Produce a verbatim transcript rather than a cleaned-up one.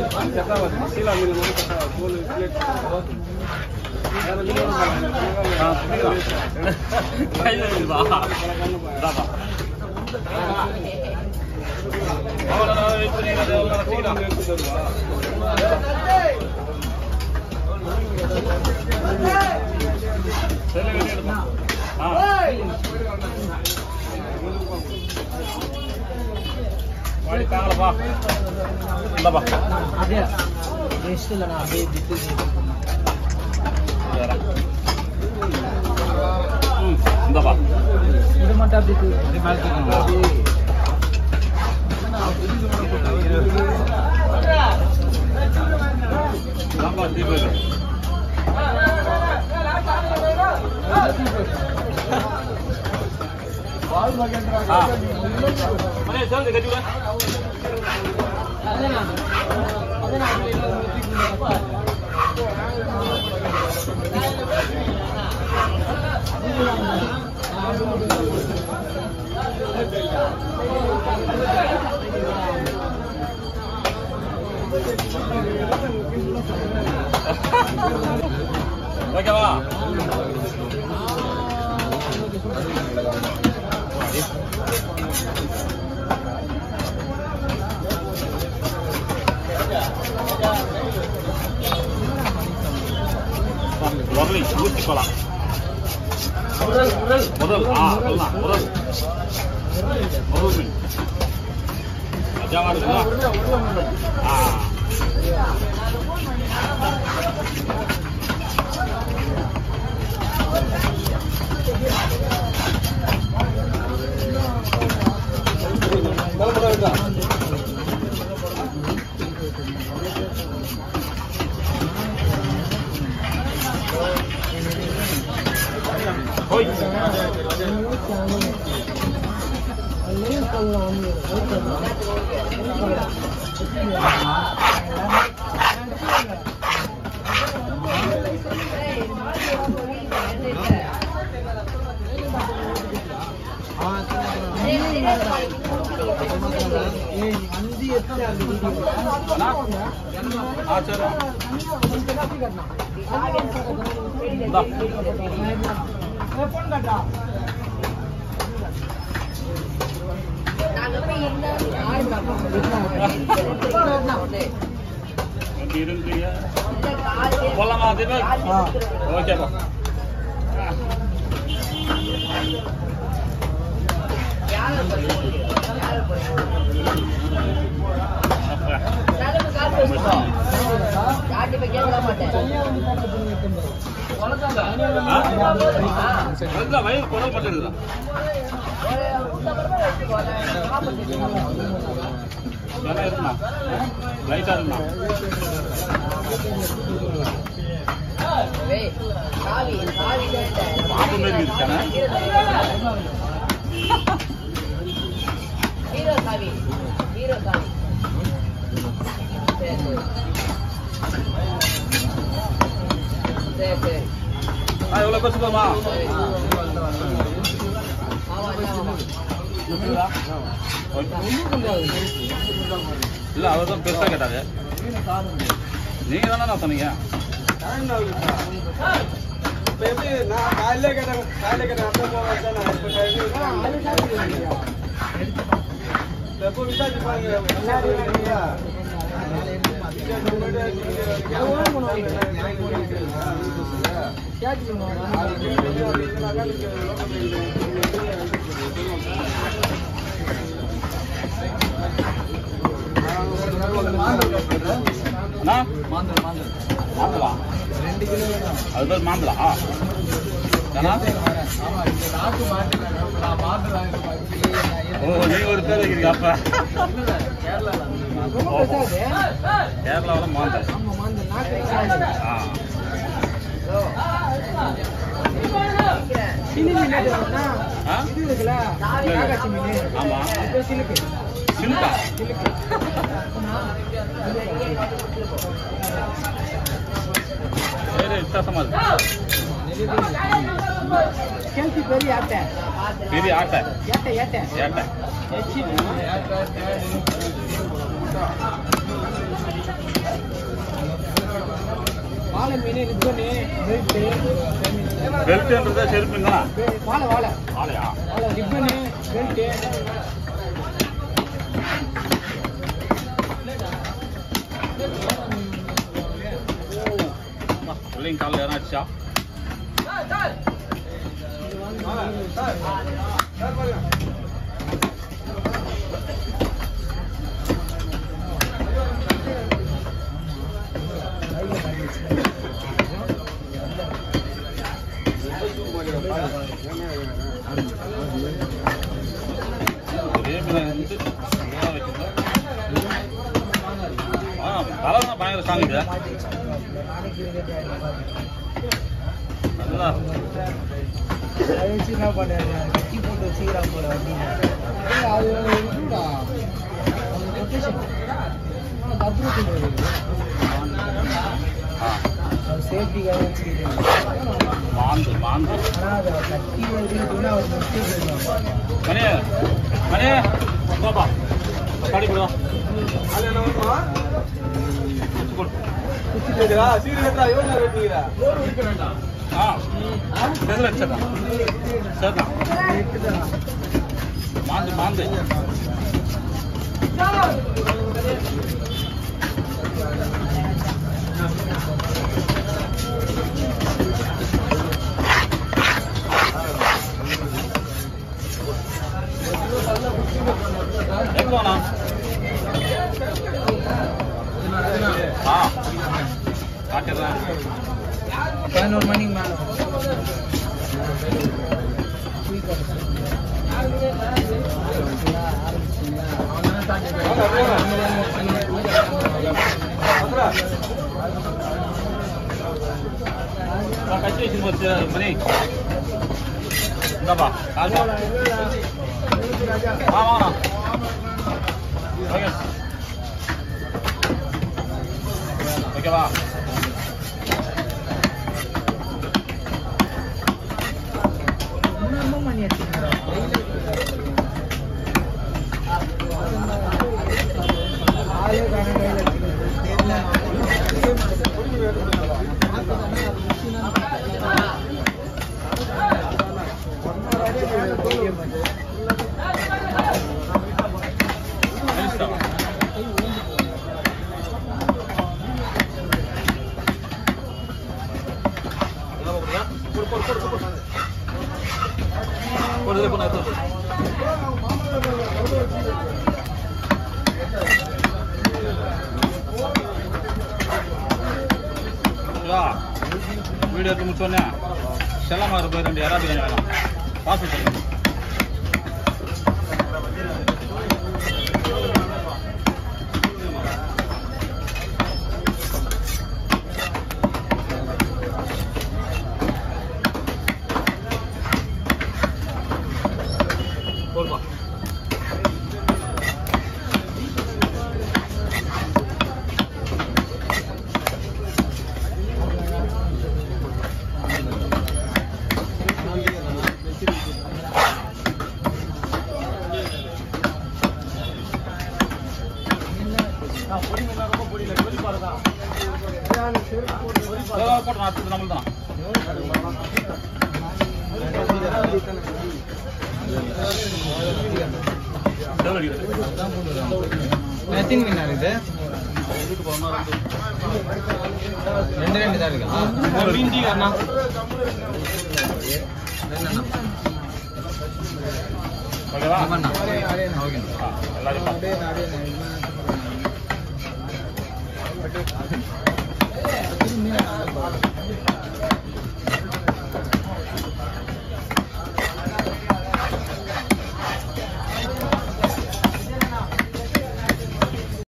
சீலா மீன் மூணு பிளேட் வாடி தாங்களப்பா இந்தப்பா அப்படியே டேஸ்ட் இல்ல நான் அப்படியே விட்டு ம் இந்தப்பா இது மட்டும் அப்படியே இது மேல தூக்குங்க நம்பா தீபு பால் மகேந்திரா ஆ மனே ஜல்தி கட்டிடுங்க அதனா அதனா ஓகேவா வரலி ஊத்தி போலாம் முதல் முதல் ஆ சொல்லலாம் முதல் முதல் மீன் அஜாவா இருக்குதா ஆ Oi. போலாமா தீபக் ஓகேப்பா வயிறு குடல் பட்டுருக்குதா இருக்குண்ணா லைட்டா இருக்குண்ணா பாம்பு மாரி இருக்கானே எவ்வளவு பேசுமா இல்ல அவர் தான் பெருசா கேட்டாரு நீங்க தானே நான் சொன்னீங்க மாந்தலா அது பேர் மாந்தலா ஓ நீங்க ஒரு பேர் வைக்கிறீங்க அப்ப கேரளாவில் மாந்தல் ஆமா சிலுக்கா சரி வித்தியாசமா இருக்கு பெரிய ஆட்டை பெரிய ஆட்டை ஏட்டை ஏட்டை ஏட்டை பெல்ட்ன்றதே செருப்புங்களா? வாழை வாழை ஆலையா? வாழை ரிப்பனு பெல்ட்டு பிள்ளைங்க காலில் ஏதாச்சா? கலர் பயங்கர சாங்குது. நல்லா என்ன பண்ணாரு கட்டி போட்டு வச்சுக்கிறா போல அப்படின்னு அது இருக்குடா சேஃப்டிக்காக வச்சுக்கிறேன். மாந்து மாந்து ஆனால் அதை கட்டி வந்து அவர் மிஸ்டேக் மணி மணி பாப்பா கடி போடுவா மாந்து மாந்து எவ்வளோண்ணா? ஆ காட்டிடுறேன். பதினோரு மணிக்கு மேலே கட்சி வச்சு போச்சு மணி இந்தாப்பா காசா ஆ வாங்கண்ணா ஓகே ஓகேவா? மணி வீடியோ எடுத்து முடிச்சோடனே செல்லமாறு போய் ரெண்டு யாராவது வேணும் பாசு சொல்லுங்க. போடுவா போட்டு அடுத்தது நம்மள் தான் எத்தனை மீன் இருக்குது? ரெண்டு ரெண்டு தான் இருக்கு. அண்ணா ஓகேவா? ஓகே எல்லாரும்